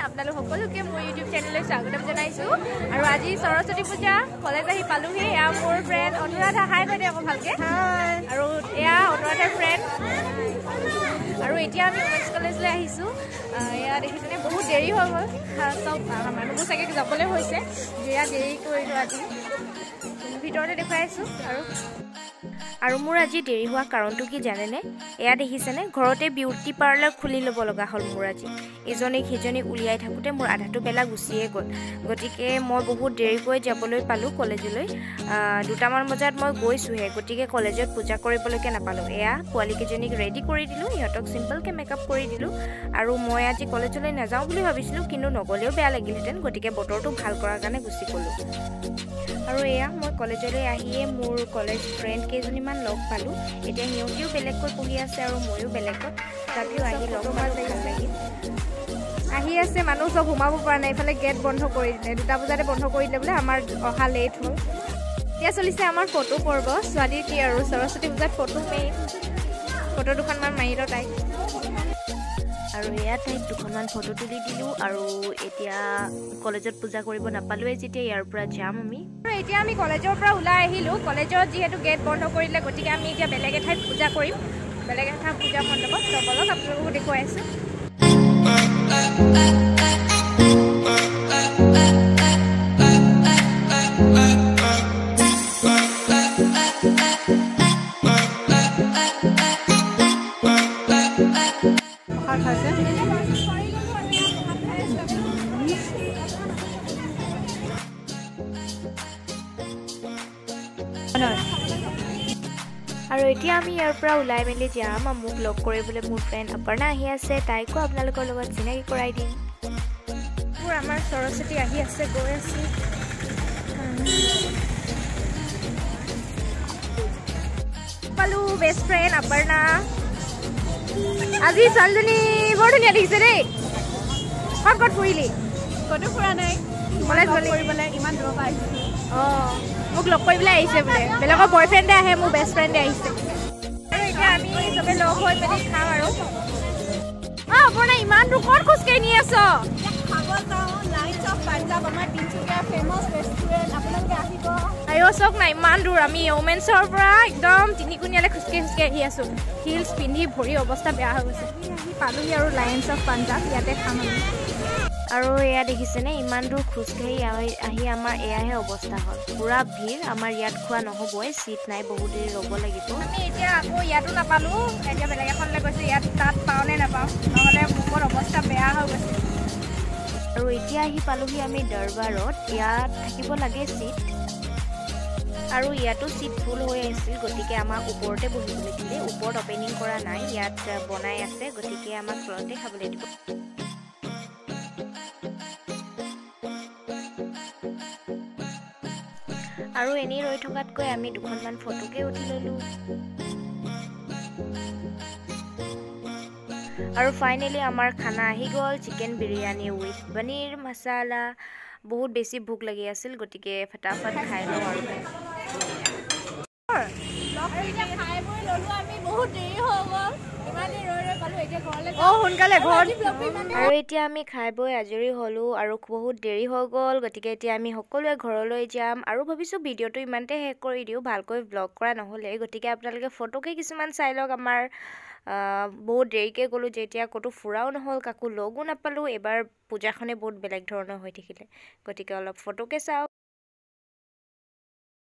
আপোনালোক সকলোকে মোৰ ইউটিউব চেনেললৈ স্বাগতম জনাইছোঁ আৰু আজি সৰস্বতী পূজা কলেজ আহি পালোহি এয়া মোৰ ফ্ৰেণ্ড অনুৰাধা হাই কৈ দিয়ক ভালকৈ আৰু এয়া অনুৰাধাৰ ফ্ৰেণ্ড আৰু এতিয়া আমি উমেন্স কলেজলৈ আহিছোঁ এয়া দেখিছেনে বহুত দেৰি হৈ গ'ল চব মানুহবোৰ চাগে যাবলৈ হৈছে এয়া দেৰি কৰিলোঁ আজি ভিতৰতে দেখুৱাই আছোঁ আৰু মোৰ আজি দেৰি হোৱা কাৰণটো কি জানেনে এয়া দেখিছেনে ঘৰতে বিউটি পাৰ্লাৰ খুলি ল'ব লগা হ'ল মোৰ আজি ইজনীক সিজনীক উলিয়াই থাকোঁতে মোৰ আধাটো বেলা গুচিয়ে গ'ল গতিকে মই বহুত দেৰিকৈ যাবলৈ পালোঁ কলেজলৈ 2টামান বজাত মই গৈছোঁহে গতিকে কলেজত পূজা কৰিবলৈকে নাপালোঁ এয়া পোৱালীকেইজনীক ৰেডি কৰি দিলোঁ সিহঁতক চিম্পলকৈ মেকআপ কৰি দিলোঁ আৰু মই আজি কলেজলৈ নাযাওঁ বুলি ভাবিছিলোঁ কিন্তু নগ'লেও বেয়া লাগিলহেঁতেন গতিকে বতৰটো ভাল কৰাৰ কাৰণে গুচি গ'লোঁ আৰু এয়া মই কলেজলৈ আহিয়ে মোৰ কলেজ ফ্ৰেণ্ড কেইজনীমান লগ পালোঁ এতিয়া সিহঁতিও বেলেগকৈ পঢ়ি আছে আৰু ময়ো বেলেগত তথাপিও আহি লগ পালোঁ ভাল লাগিল আহি আছে মানুহ চব সোমাব পৰা নাই ইফালে গেট বন্ধ কৰি দিলে 2টা বজাতে বন্ধ কৰি দিলে বোলে আমাৰ অহা লেট হ'ল এতিয়া চলিছে আমাৰ ফটো পৰ্ব ছোৱালীৰ কি আৰু সৰস্বতী পূজাত ফটো মেইন ফটো দুখনমান মাৰি লওঁ তাইক আৰু এয়া তাইক দুখনমান ফটো তুলি দিলোঁ আৰু এতিয়া কলেজত পূজা কৰিব নাপালোঁৱে যেতিয়া ইয়াৰ পৰা যাম আমি আৰু এতিয়া আমি কলেজৰ পৰা ওলাই আহিলোঁ কলেজত যিহেতু গেট বন্ধ কৰিলে গতিকে আমি এতিয়া বেলেগ এঠাইত পূজা কৰিম বেলেগ এটা পূজা মণ্ডপত চবলত আপোনালোকো দেখুৱাই আছোঁ আৰু এতিয়া আমি ইয়াৰ পৰা ওলাই মেলি যাম মোক লগ কৰিবলৈ মোৰ ফ্ৰেণ্ড অপৰ্ণা আহি আছে তাইকো আপোনালোকৰ লগত চিনাকি কৰাই দিম মোৰ আমাৰ সৰস্বতী আহি আছে গৈ আছে পালোঁ বেষ্ট ফ্ৰেণ্ড অপৰ্ণা আজি ছোৱালীজনী বৰ ধুনীয়া দেখিছে দেই ক'ত ফুৰিলি ক'তো ফুৰা নাই কলেজ কৰিবলৈ ইমান দূৰৰ পৰা আহিছে অঁ মোক লগ কৰিবলৈ আহিছে বোলে বেলেগৰ বয়ফ্ৰেণ্ডে আহে মোৰ বেষ্ট ফ্ৰেণ্ডে আহিছে আৰু এতিয়া আমি চবে লগ হৈ মেলি খাওঁ আৰু আপোনাৰ ইমান দূৰ ক'ত খোজকাঢ়ি নি আছ খাব যাওঁ লাইটছ অফ পাঞ্জাব আমাৰ তিনিচুকীয়া ফেমাছ ৰেষ্টুৰেণ্ট আপোনালোকে আহিব আইঅ' চাওক না ইমান দূৰ আমি ওমেন্সৰ পৰা একদম তিনিকুণীয়ালৈ খোজকাঢ়ি আহি আছোঁ হিলছ পিন্ধি ভৰি অৱস্থা বেয়া হৈ গৈছে আহি পালোহি আৰু লায়ন্স অফ পাঞ্জাব ইয়াতে খাম আমি আৰু এয়া দেখিছেনে ইমান দূৰ খোজকাঢ়ি আহি আমাৰ এয়াহে অৱস্থা হ'ল পুৰা ভিৰ আমাৰ ইয়াত খোৱা নহ'বই চিট নাই বহুত দেৰি ৰ'ব লাগিব আমি এতিয়া আকৌ ইয়াতো নাপালোঁ এতিয়া বেলেগ এখনলৈ গৈছোঁ ইয়াত তাত পাওঁ নে নাপাওঁ নহ'লে বহুত অৱস্থা বেয়া হৈ গৈছে আৰু এতিয়া আহি পালোহি আমি দৰবাৰত ইয়াত থাকিব লাগে চিট আৰু ইয়াতো চিট ফুল হৈ আছিল গতিকে আমাক ওপৰতে বহিবলৈ দিলে ওপৰত অপেনিং কৰা নাই ইয়াত বনাই আছে গতিকে আমাক তলতে খাবলৈ দিব আৰু এনেই ৰৈ থকাতকৈ আমি দুখনমান ফটোকে উঠি ল'লোঁ আৰু ফাইনেলি আমাৰ খানা আহি গ'ল চিকেন বিৰিয়ানী উইথ পনীৰ মছালা বহুত বেছি ভোক লাগি আছিল গতিকে ফটাফট খাই লওঁ আৰু আৰু এতিয়া আমি খাই বৈ আজৰি হ'লোঁ আৰু বহুত দেৰি হৈ গ'ল গতিকে এতিয়া আমি সকলোৱে ঘৰলৈ যাম আৰু ভাবিছোঁ ভিডিঅ'টো ইমানতে শেষ কৰি দিওঁ ভালকৈ ব্লগ কৰা নহ'লে গতিকে আপোনালোকে ফটোকে কিছুমান চাই লওক আমাৰ বহুত দেৰিকৈ গ'লোঁ যেতিয়া ক'তো ফুৰাও নহ'ল কাকো লগো নাপালোঁ এবাৰ পূজাখনে বহুত বেলেগ ধৰণৰ হৈ থাকিলে গতিকে অলপ ফটোকে চাওক